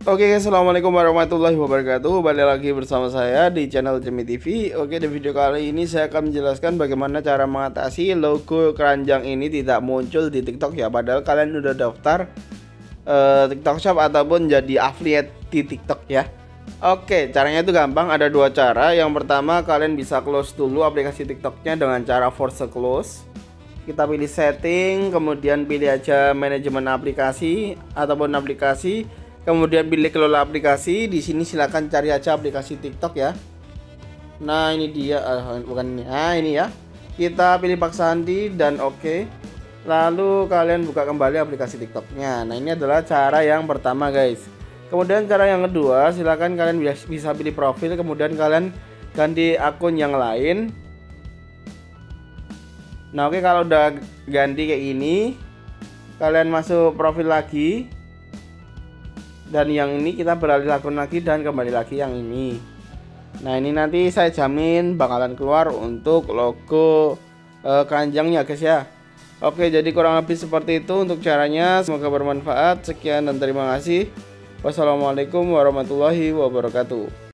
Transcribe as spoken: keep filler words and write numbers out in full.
Oke guys, assalamualaikum warahmatullahi wabarakatuh. Balik lagi bersama saya di channel Jemi T V. Oke, di video kali ini saya akan menjelaskan bagaimana cara mengatasi logo keranjang ini tidak muncul di TikTok ya. Padahal kalian udah daftar uh, TikTok Shop ataupun jadi affiliate di TikTok ya. Oke, caranya itu gampang. Ada dua cara. Yang pertama, kalian bisa close dulu aplikasi TikToknya dengan cara force close. Kita pilih setting, kemudian pilih aja manajemen aplikasi ataupun aplikasi. Kemudian pilih kelola aplikasi. Di sini silakan cari aja aplikasi TikTok ya. Nah, ini dia, uh, bukan ini. Nah, ini ya. Kita pilih Pak Sandi dan oke. Okay. Lalu kalian buka kembali aplikasi TikToknya. Nah, ini adalah cara yang pertama, guys. Kemudian cara yang kedua, silakan kalian bisa pilih profil, kemudian kalian ganti akun yang lain. Nah, oke, okay, kalau udah ganti kayak ini, kalian masuk profil lagi. Dan yang ini kita beralih akun lagi dan kembali lagi yang ini. Nah, ini nanti saya jamin bakalan keluar untuk logo uh, keranjangnya guys ya. Oke, jadi kurang lebih seperti itu untuk caranya. Semoga bermanfaat. Sekian dan terima kasih. Wassalamualaikum warahmatullahi wabarakatuh.